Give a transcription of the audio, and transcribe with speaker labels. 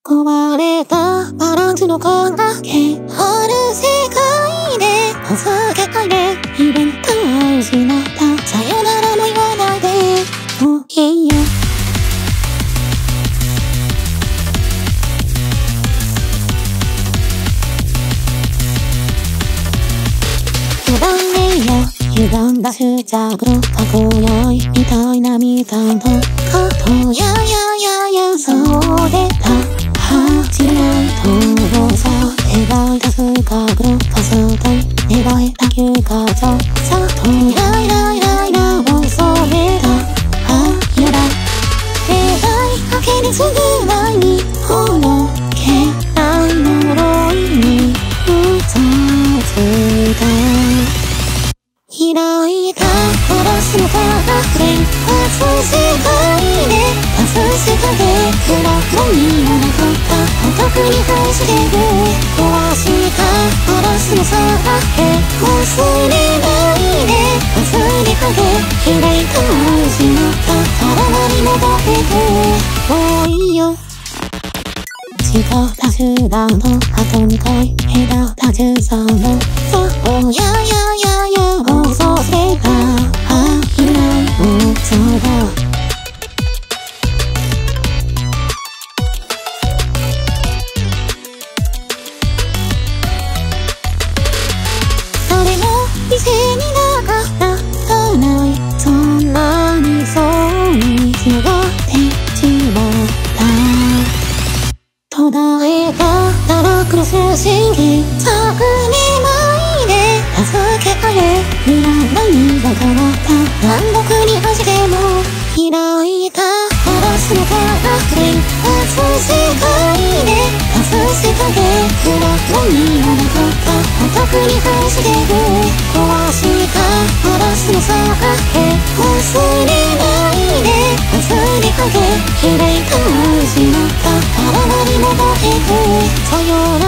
Speaker 1: 壊れたバランスの関係ある世界で助け合いでイベントを失ったさよならも言わないでもういいよ歪んだ執着の過去よいみたいなみたいのことやそうでた始めとをさ描いた数角の数と描いた休暇とさとやをそれだやだ願いかけにすぐ前にほのけない呪いに嘘ついた開いたガラスのカーテン初世界で初世界で暗くにもなかったお得に返してる壊したガラスのさえ忘れないで忘れかけ開いた失った空回り戻ってもういいよ違った手段の後に恋隔た13のそうやそうすればいないもそうだ誰も店になかったないそんなにそうに繋がってしまった途絶えた堕落の精神気探りまいで助け合え未来何が変わった南北に恥でも開いたガラスのカーテン初世界で初世界で暗くにもなかったお得に返してる壊したガラスのさえ忘れないで忘れかけ開いた失った空回り戻ってくさよなら